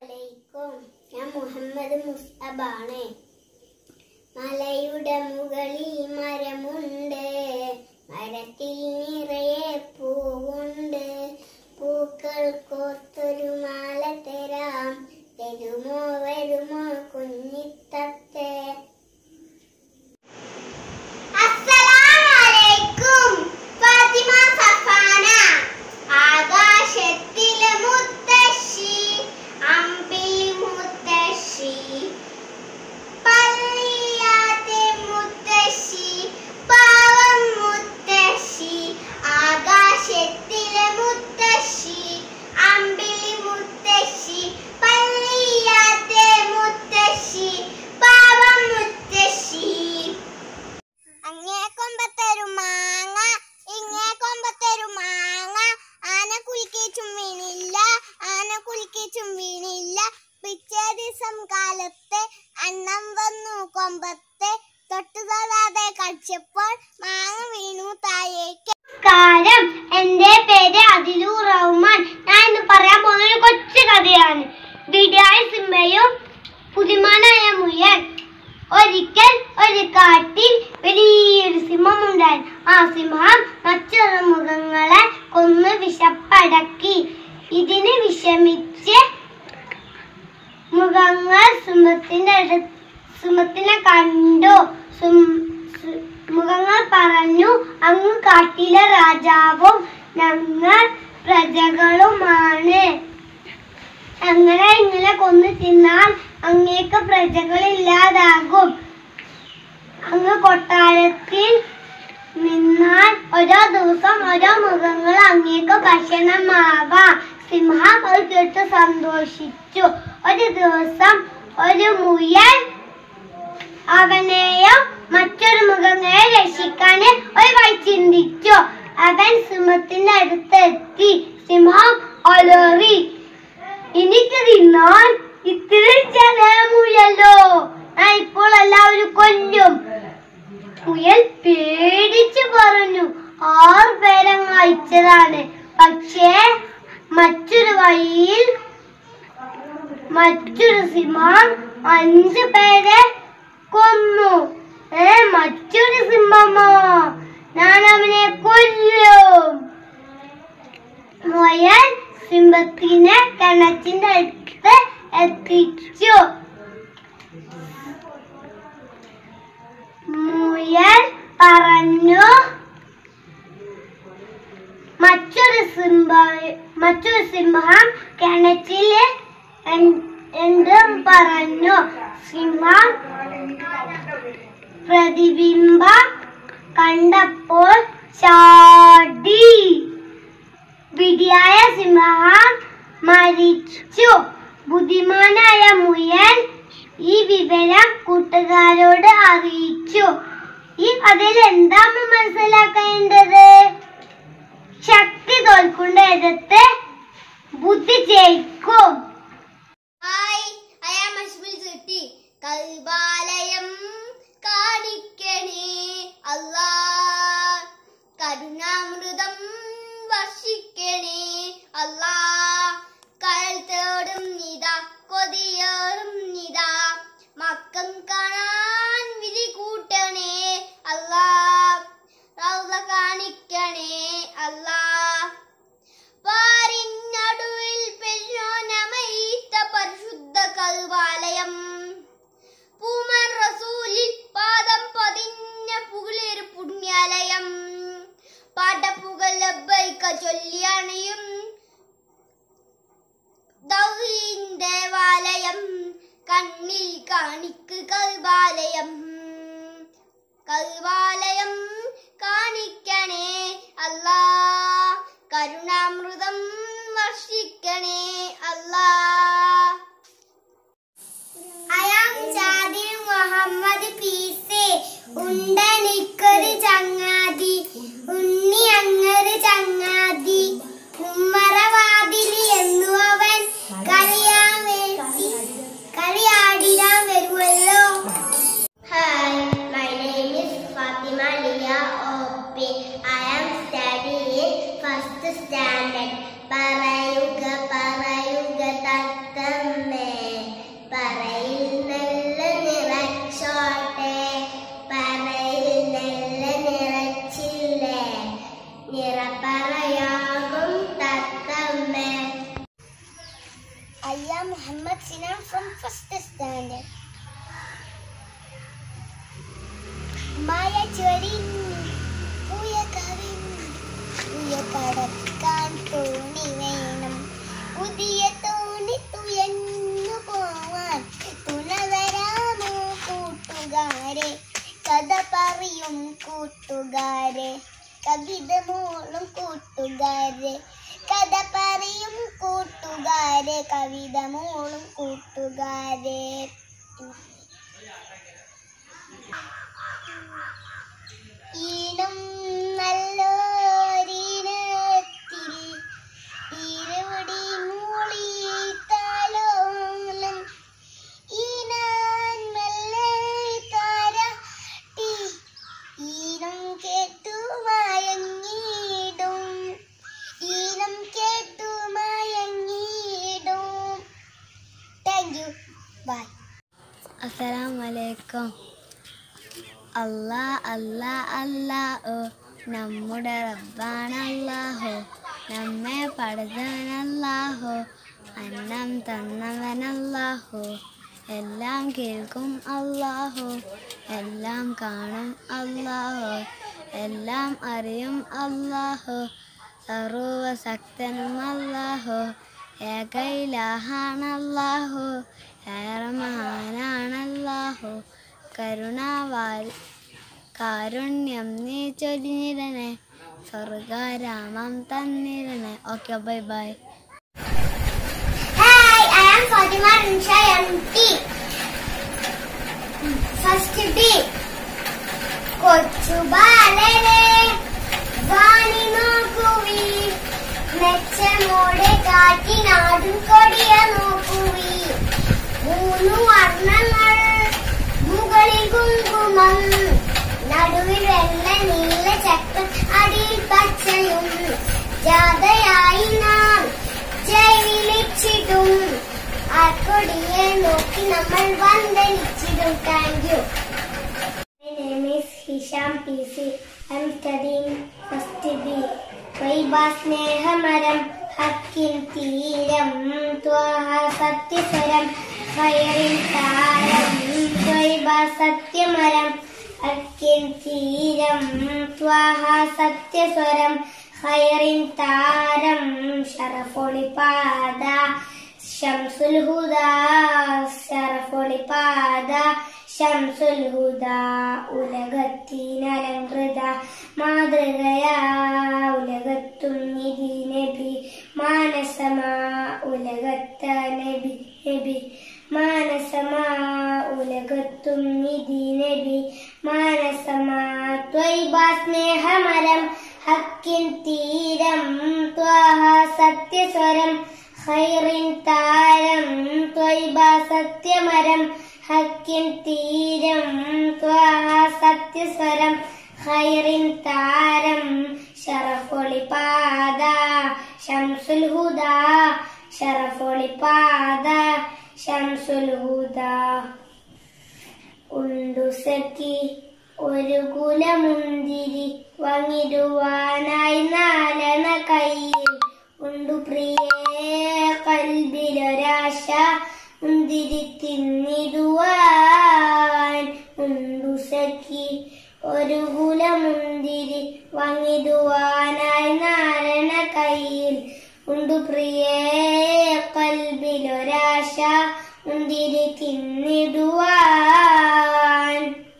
അലൈക്കും. ഞാൻ മുഹമ്മദ് മുസ്തബാണ്. മലയുടെ മുകളിൽ മരമുണ്ട്, മരത്തിൽ നിറയെ പൂവുണ്ട്. പൂക്കൾ കോർത്തൊരു മാല തരാം, തരുമോ വരുമോ കുഞ്ഞിത്തത്തെ? അസ്സലാമലൈക്കും. ഫാത്തിമ സഫാന. ആകാശത്തിലെ മുത്തശ്ശി, അമ്പിൽ മുത്തശ്ശി, പള്ളിയാത്തെ മുത്തശ്ശി, പാവം മുത്തശ്ശി. ആകാശത്തിലെ മുത്തശ്ശി, അമ്പിൽ മുത്തശ്ശി, പള്ളിയാത്തെ മുത്തശ്ശി, പാവം മുത്തശ്ശി. അങ്ങേ കൊമ്പത്തൊരു മാങ്ങ, ഇങ്ങേ കൊമ്പത്തൊരു മാങ്ങ. ആന കുലുക്കി ചുംബീനില്ല, ആന കുലുക്കി ചുംബീനില്ല. പിറ്റേ ദിവസം കാലത്തെ അണ്ണം വന്നു കൊമ്പത്തെ, തൊട്ടു തൊടാതെ കഴിച്ചപ്പോൾ മാങ്ങ വീണു താഴേക്ക്. നമസ്കാരം, എന്റെ പേര് അതിലു റഹ്മാൻ. ഞാൻ ഇന്ന് പറയാൻ പോകുന്ന ഒരു കൊച്ചു കഥയാണ്. വിഡിയായ സിംഹയും പുലിമാനായ മുയൽ. ഒരിക്കൽ ഒരു കാട്ടിൽ വലിയൊരു സിംഹം ഉണ്ടായിരുന്നു. ആ സിംഹം മറ്റുള്ള മൃഗങ്ങളെ കൊന്ന് വിശപ്പടക്കി. ഇതിന് വിഷമിച്ച് മൃഗങ്ങൾ സിംഹത്തിനെ കണ്ടു. മൃഗങ്ങൾ പറഞ്ഞു, അങ്ങ് കാട്ടിലെ രാജാവും ഞങ്ങൾ പ്രജകളുമാണ്. ഇങ്ങനെ കൊന്നു തിന്നാൽ അങ്ങേക്ക് പ്രജകളില്ലാതാകും. അങ്ങ് കൊട്ടാരത്തിൽ നിന്നാൽ ഓരോ ദിവസം ഓരോ മൃഗങ്ങൾ അങ്ങേക്ക് ഭക്ഷണമാവാം. സിംഹം അത് കേട്ട് സന്തോഷിച്ചു. ഒരു ദിവസം ഒരു മുയൽ അവനെയോ മറ്റൊരു മൃഗങ്ങളെ രക്ഷിക്കാൻ ഒരു വഴി ചിന്തിച്ചു. അവൻ സിംഹത്തിന്റെ അടുത്തെത്തി. സിംഹം അലറി, എനിക്ക് തിന്നാൻ ഇത്രയും ചെലമുയല്ലോ, ഞാൻ ഇപ്പോൾ എല്ലാവരും കൊല്ലും. മുയൽ പേടിച്ചു പറഞ്ഞു, 6 പേരെ അയച്ചതാണ്. പക്ഷേ മറ്റൊരു വഴിയിൽ മറ്റൊരു സിംഹം 5 പേരെ കൊന്നു. മറ്റൊരു സിംഹമോ, ഞാൻ അവനെ കൊല്ലും. മുയൽ സിംഹത്തിനെ കിണറ്റിന്റെ അടുത്ത് എത്തിച്ചു. മുയൽ പറഞ്ഞു, മറ്റൊരു സിംഹം കിണറ്റില് എന്തും പറഞ്ഞു. സിംഹം പ്രതിബിംബം കണ്ടപ്പോൾ ചാടി. വിധിയായ സിംഹം മരിച്ചു. ബുദ്ധിമാനായ മുയൽ ഈ വിവരം കൂട്ടുകാരോട് അറിയിച്ചു. ഈ കഥയിൽ എന്താ മനസ്സിലാക്കേണ്ടത്? ശക്തി തോൽക്കുന്നതിടത്ത് ബുദ്ധി ജയിക്കും. കൽബാലയം കാണിക്കണേ അല്ലാ, കരുണാമൃതം വർഷിക്കണേ അല്ലാ. കടൽ തോടും നിതാ, കൊതിയോറും നിതാ, മക്കം കാണാൻ വിധി കൂട്ടണേ അല്ലാ. റൗള കാണിക്കണേ അല്ലാ. പാരിനടുവിൽ പെരുനമയിത്ത പരിശുദ്ധ കൽബാലയം, പൂമൻ റസൂലിൽ പാദം പതിഞ്ഞ പുകളൊരു പുണ്യാലയം. പാട്ടപ്പുകൾ ലബ്ബൈക ചൊല്ലിയണിയും ദേവാലയം. കണ്ണിൽ കാണിക്ക് കൽബാലയം, കൽബാലയം കാണിക്കണേ അല്ലാ. കരുണാമൃതം വർഷിക്കണേ അല്ലാ. മുഹമ്മദ് പീസേ, ഉണ്ടനിക്കൊരു ചങ്ങാതി, ഉണ്ണി അങ്ങൊരു ചങ്ങാതി. ഉമ്മറവാതിലി എന്നു അവൻ കളിയാടിടാൻ വരുമല്ലോ. Hi, my name is Fatima Lia OP. I am studying 1st standard. പറയുക തത്തമ്മേ കടക്കാൻ തോണി വേണം, പുതിയ തോണി തുയഞ്ഞു പോവാൻ തുണവരാമോ കൂട്ടുകാരെ, കഥ പറയും കൂട്ടുകാരെ, കവിത മൂളും കൂട്ടുകാരെ, കഥ പറയും കൂട്ടുകാരെ, കവിത മൂളും കൂട്ടുകാരെ. ഈണം നല്ലോരീണത്തിൽ ഈരവടി മൂളി താലോലം, ഈനാൻ മെല്ലെ താരാട്ടി ഈണം കേട്ടു മയങ്ങിടും, ഈണം കേട്ടു മയങ്ങിടും. Thank you, by. അസ്സലാമലൈക്കും. അല്ലാ അല്ലാ അല്ലാഹു നമ്മുടെ റബ്ബാണല്ലാഹു, നമ്മെ പടച്ചവനല്ലാഹു, അന്നം തന്നവനല്ലാഹു, എല്ലാം കേൾക്കും അല്ലാഹു, എല്ലാം കാണും അല്ലാഹു, എല്ലാം അറിയും അല്ലാഹു, സർവശക്തനും അല്ലാഹു, ഏകൈലാഹാണല്ലാഹു, ഏറെ മഹാനാണല്ലാഹു, കാരുണ്യം നീ ചൊരിഞ്ഞിടണേ, സ്വർഗരാമം തന്നിടണേ. Okay, bye bye. Hi, I am Fatima Rinsha MT. First D. കൊച്ചു ബാലനെ വാണി നോക്കുവി, മെച്ചമോടെ കാറ്റിനാടും കൊടിയ നോക്കുവി, മൂന്നു വർണ്ണങ്ങൾ മുകളിൽ കുങ്കുമം, നടുവിൽ വെള്ള നീല ചക്രം അടിയിൽ പച്ചയും, ജാഥയായി നാം ജയിലിച്ചിടും, ആ കൊടിയെ നോക്കി നമ്മൾ വന്ദനിച്ചിടും. Thank you. My name is Hisham PC. I am studying first B. ത്വയ്ബ സ്നേഹമരം ഹക്കിൻ തീരം, ത്വഹ സത്യസ്വരം ഖൈറിൻ താരം, ത്വയ്ബ സത്യമരം ഹക്കിൻ തീരം, ത്വഹ സത്യസ്വരം ഖൈറിൻ താരം, ശറഫൊളിപാദ ശംസുൽ ഹുദാ, ശറഫൊളിപാദ ശംസുൽ ഹുദാ, ഉലകത്തിനലങ്കൃത മാതൃകയാ, ഉലകത്തും നിധി നബി മാനസമാ, ഉലകത്ത നബി നബി മാനസമാ, ഉലകത്തും നിധി നബി മാനസമാ, ത്വയ്ബ സ്നേഹമരം ഹക്കിൻ തീരം, ത്വഹ സത്യസ്വരം ഖൈറിൻ താരം, ത്വയ്ബ സത്യമരം ഹക്കിൻ തീരം, ത്വഹ സത്യസ്വരം ഖൈറിൻ താരം, ശറഫൊളിപാദ ശംസുൽ ഹുദാ, ശറഫൊളിപാദ ശംസുൽ ഹുദാ. ഉണ്ടു സഖി ഒരു കുലമുന്തിരി വാങ്ങിടുവാനായി നാലണ കയ്യിൽ, ഉണ്ടു പ്രിയേ കൽബിലൊരാശ മുന്തിരി തിന്നിടുവാൻ, ഉണ്ടു സഖി ഒരു കുലമുന്തിരി വാങ്ങിടുവാനായി നാലണ കയ്യിൽ, ഉണ്ടു പ്രിയേ കൽബിലൊരാശ മുന്തിരി തിന്നിടുവാൻ.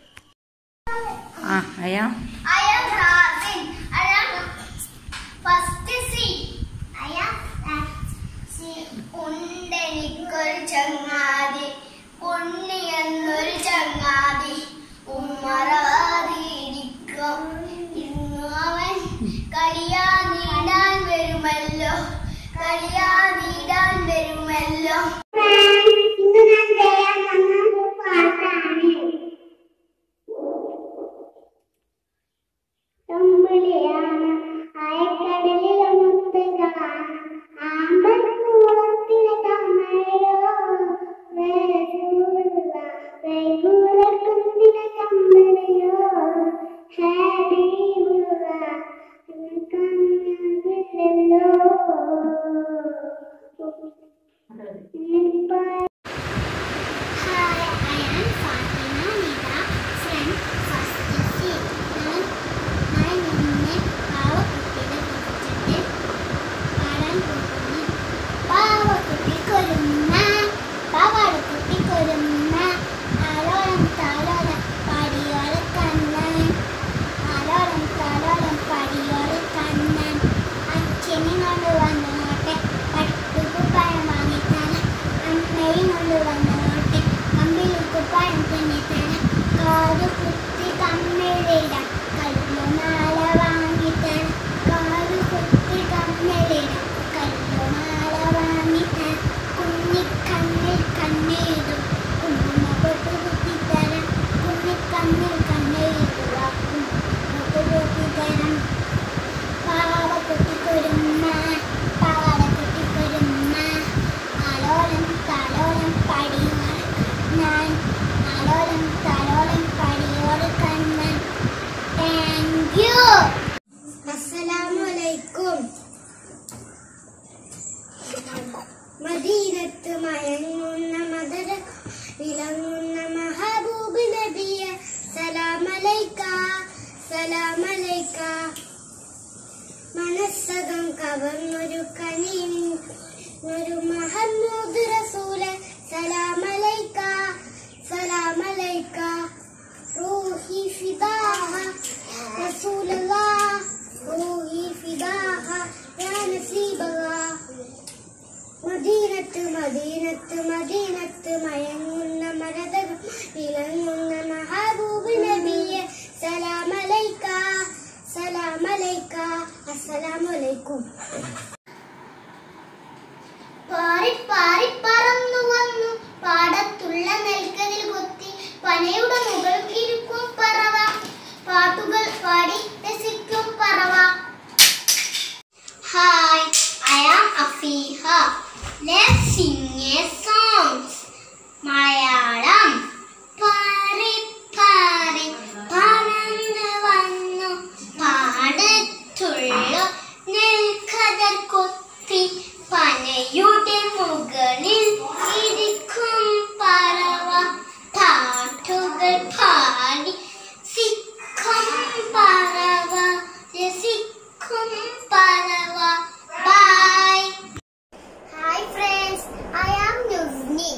I am Razin. I am first C. I am C. ഉണ്ടെനിക്കൊരു ചങ്ങാതി, ഉണ്ണി എന്നൊരു ചങ്ങാതി, ഉമ്മറാതിരിക്കും ഇന്നു അവൻ കളിയാ നീടാൻ വരുമല്ലോ, കളിയാ നീടാൻ വരുമല്ലോ. ഇന്ന് ഞാൻ ചെയ്യാൻ വന്നത് പാട്ടാണ്. തുമ്പിളിയാണ് ആയക്കടലിലെ മുത്തുകളാണ്, ആമ്പൽക്കൂളത്തിലെ കമ്മലോ, വൈകൂരക്കുന്നിലെ കമ്മലയോ, ഹാബീബുള്ള കണ്ണില്ലല്ലോ. Hi, I am Fatima Nida from first C. you. അസ്സലാമലൈക്കും. മദീനത്ത് മയങ്ങുന്ന മദര വിളങ്ങുന്ന മഹബൂബ് നബിയെ സലാമലൈക്ക സലാമലൈക്ക. മനസ്സകം കവർന്നൊരു കനിയൊരു മുഹമ്മദ് റസൂലെ സലാമലൈക്ക സലാമലൈക്ക. റൂഹി ഫിദാഹ റസൂലല്ലാഹ് റൂഹി ഫിദാഹ യാ നസീബല്ലാഹ്. മദീനത്ത് മദീനത്ത് മദീനത്ത് മയങ്ങുന്ന മരതകം വിളങ്ങുന്ന മഹബൂബ് നബിയെ സലാമലൈക്ക സലാമലൈക്ക. അസ്സലാമലൈക്കും. പാറി പാറി പറന്നു വന്നു പാടത്തുള്ള നെൽക്കതിൽ കൊത്തി പനയുടെ മുകൾക്കിരിക്കും പറവ പാട്ടുകൾ പാടി രസിക്കും പറവ. Hi, I am Afiha. Let's sing a song. Malayalam. പാറി പാറി പറന്നു വന്നു പാടത്തുള്ള നെൽക്കതിർ കൊത്തി പനയുടെ മുകളിൽ ഇരിക്കും പറവ പാട്ടുകൾ പാടി സിക്കും പറവ രസിക്കും പറവ. Bye. Hi friends, I am Nuzni.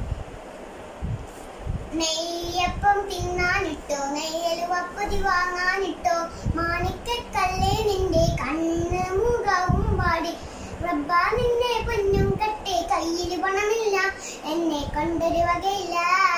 നെയ്യപ്പം തിന്നാനിട്ടോ നെയ്യലുവപ്പതി വാങ്ങാനിട്ടോ മാണിക്കക്കല്ലേ നിന്റെ കണ്ണ് മുഖവും വാടി. റബ്ബാ നിന്നെ പൊന്നും കട്ടെ കയ്യിൽ പണമില്ല എന്നെ കൊണ്ടൊരു വകയില്ല.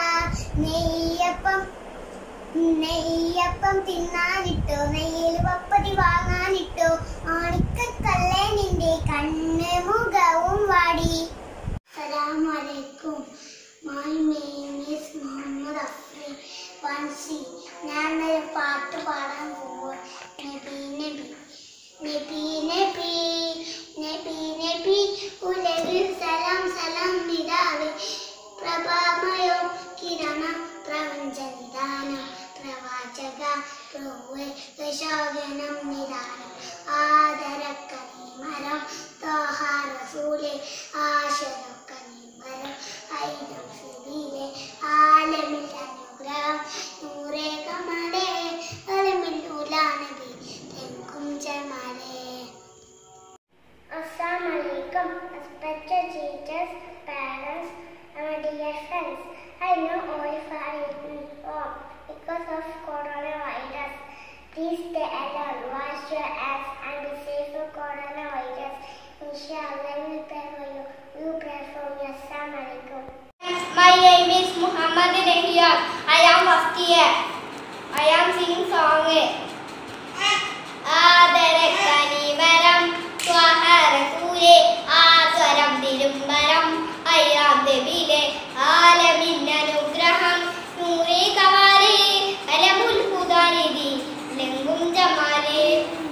നെയ്യപ്പം തിന്നാനിട്ടോ നെയ്യലുവപ്പതി വാങ്ങാനിട്ടോ മാണിക്കക്കല്ലേ നിന്റെ കണ്ണ് മുഖവും വാടി. അസ്സലാമലൈക്കും. My name is Muhammad Afri Bansi. ഞാനൊരു പാട്ട് പാടാൻ പോവാ. നബി നബി നബി നബി നബി നബി ഉലകിൽ സലാം സലാം നിതാവേ പ്രഭാമയോ കിരണം പ്രപഞ്ചനിദാനം പ്രവാചക പ്രഭുവേ ദശോഗനം നിദാനം ആദരക്കനി മരം തോഹ റസൂലേ ആശരക്കനി മരം ഐദം ഫിദിലെ ആലമിൽ അനുഗ്രഹം നൂറേ കമലേ അലമിൽ ഉലാ നബി തെങ്കും ജമാലേ. Assalamualaikum, respected teachers, parents, and my dear friends. I know all are in home because of coronavirus. Please stay alone, wash your hands, and be safe from coronavirus. Inshallah, we will pray for you. We will pray for you. Assalamualaikum. My name is Muhammad Rehiyan. I am first year. I am singing song. ആദരക്കനി മരം ത്വഹ റസൂലേ ആസ്വരം തിരുമ്പരം ഐറാം നബിയിലെ ആലമിൻ അനുഗ്രഹം നൂറേ കമാലേ അലമുൽ ഹുദാനിധി ലെങ്കും ജമാലേ.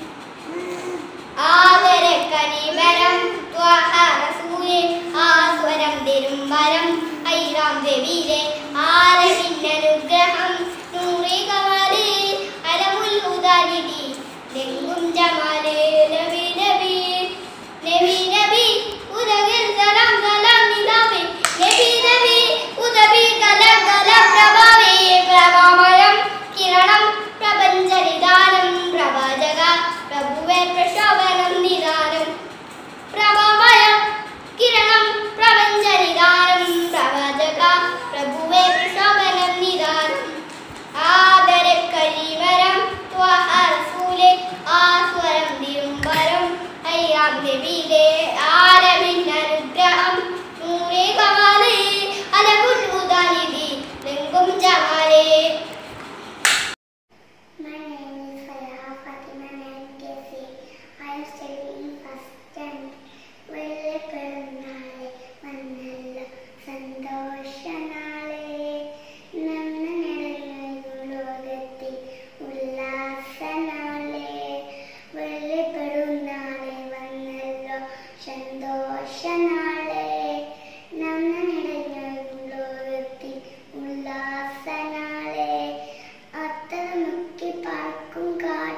ആദരക്കനി മരം ത്വഹ റസൂലേ ആസ്വരം തിരുമ്പരം ഐറാം നബിയിലെ ആലമിൻ അനുഗ്രഹം നൂറേ കമാലേ അലമുൽ ഹുദാനിധി ലെങ്കും ജമാലേ. നബി നബി നബി നബി ഉദകിൽ സലാം സലാം നിദാവേ നബി നബി ഉദബി കലം കലം പ്രഭാവേ പ്രഭാമയം കിരണം പ്രപഞ്ചനിദാനം പ്രവാചക പ്രഭുവേ പ്രശോഭനം നിദാനം പ്രഭാമയം കിരണം പ്രപഞ്ചനിദാനം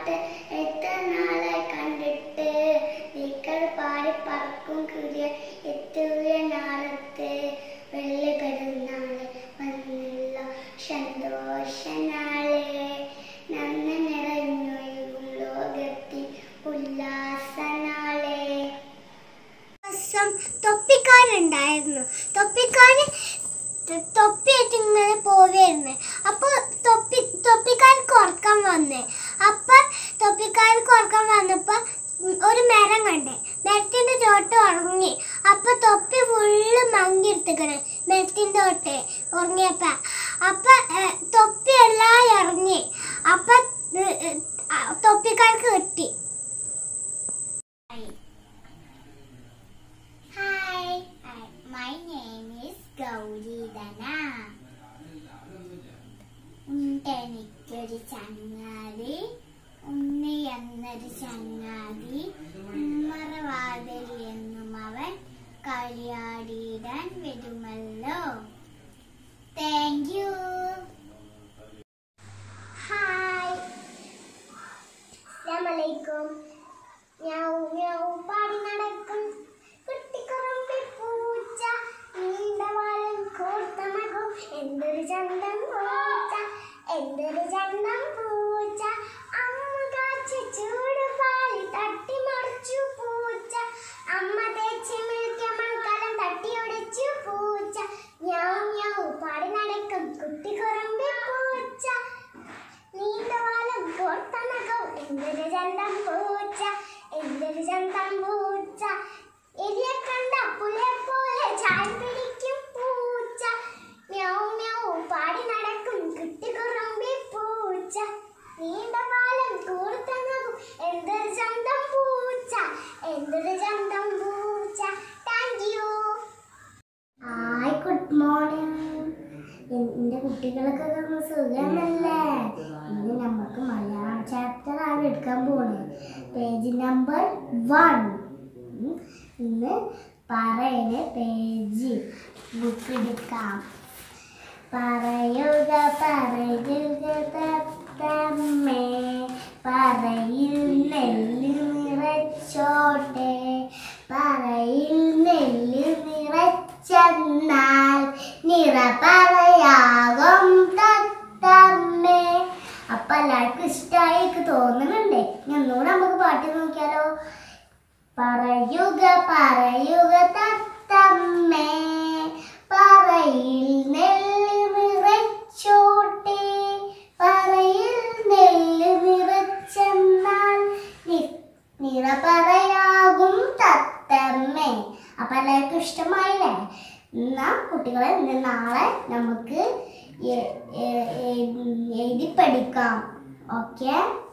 പാട്ട് എത്ര നാളായി കണ്ടിട്ട് നീക്കൾ പാടി പറക്കും കിളിയ എത്തുക നാളത്ത് വെള്ളി പെരുന്നാള് വന്നില്ല സന്തോഷനാളെ നന്ദി നിറഞ്ഞൊഴുകും ലോകത്തിൽ ഉല്ലാസനാളെ. തൊപ്പിക്കാരുണ്ടായിരുന്നു. തൊപ്പിയായിട്ട് ഇങ്ങനെ പോവായിരുന്നു. അപ്പോൾ തൊപ്പിക്കാർക്ക് ഉറക്കം വന്നേ. അപ്പം തൊപ്പിക്കാർക്ക് ഉറക്കം വന്നപ്പോൾ ഒരു മരം കണ്ടേ. മരത്തിൻ്റെ ചോട്ട് ഉറങ്ങി. അപ്പം തൊപ്പി ഫുള്ള് മങ്ങിയെടുത്തിക്കണേ മരത്തിൻ്റെ ചോട്ട് ഉറങ്ങിയപ്പോൾ. അപ്പം തൊപ്പി എല്ലാം ഇറങ്ങി. അപ്പം തൊപ്പിക്കാർക്ക് കിട്ടി. My name is Gauridana. എനിക്കൊരു ചങ്ങാതി, ഉണ്ണി എന്നൊരു ചങ്ങാതി, ഉമ്മറവാതിൽ എന്നും അവൻ കളിയാടിയിടാൻ വരുമല്ലോ. Thank you. ഹായ്, അസ്സലാമലൈക്കും. മ്യാവൂ മ്യാവൂ പാടി നടക്കും കുട്ടിക്കുറുമ്പി പൂച്ച, നീണ്ടവാലും കൂർത്തമകും എന്തൊരു ചന്തം പൂച്ച, എന്തൊരു ചന്തം പൂച്ച. അമ്മ കാച്ചി ചൂട് പാലി തട്ടി മറിച്ചു പൂച്ച, അമ്മ തേച്ച് മിൽക്കിയ മൺകലം തട്ടി ഒടിച്ചു പൂച്ച. മ്യാവൂ മ്യാവൂ പാടി നടക്കും കുട്ടിക്കുറുമ്പി പൂച്ച, നീണ്ടവാലും കൂർത്തമകും എന്തൊരു ചന്തം പൂച്ച, എന്തൊരു ചന്തം പൂച്ച. എലിയെ കണ്ട പുലിയെ പോലെ ചായ പിടിക്കും പൂച്ച, മ്യാവൂ മ്യാവൂ പാടി നടക്കും കുട്ടിക്കുറുമ്പി പൂച്ച, നീണ്ട പാലം കൂർത്തനകും എന്തൊരു ചന്തം പൂച്ച, എന്തൊരു ചന്തം പൂച്ച. Thank you. Hi, good morning. എൻ്റെ കുട്ടികളൊക്കെ സുഖമല്ലേ? ഇന്ന് നമുക്ക് മലയാളം ചാപ്റ്റർ ആണ് എടുക്കാൻ പോകുന്നത്. Page number 1. ഇന്ന് പറയുന്ന പേജ് ബുക്ക് എടുക്കാം. പറയുക പറയുക തത്തമ്മേ, പറയിൽ നെല്ല് നിറച്ചോട്ടെ, പറയിൽ നെല്ല് നിറച്ചെന്നാൽ നിറപറയാകും തത്തമ്മേ. അപ്പൊ എല്ലാവർക്കും ഇഷ്ടമായി തോന്നുന്നുണ്ടേ. ഒന്നുകൂടെ നമുക്ക് പാട്ട് നോക്കിയാലോ. പറയുക പറയുക തത്തമ്മേ, പറയിൽ നെല്ല് നിറച്ചോട്ടെ, പറയിൽ നെല്ല് നിറച്ചെന്നാൽ നിറപറയാകും തത്തമ്മേ. അപ്പൊ എല്ലാവർക്കും ഇഷ്ടമായില്ലേ? എന്നാ കുട്ടികളെ, നാളെ നമുക്ക് എഴുതി പഠിക്കാം. ഓക്കെ.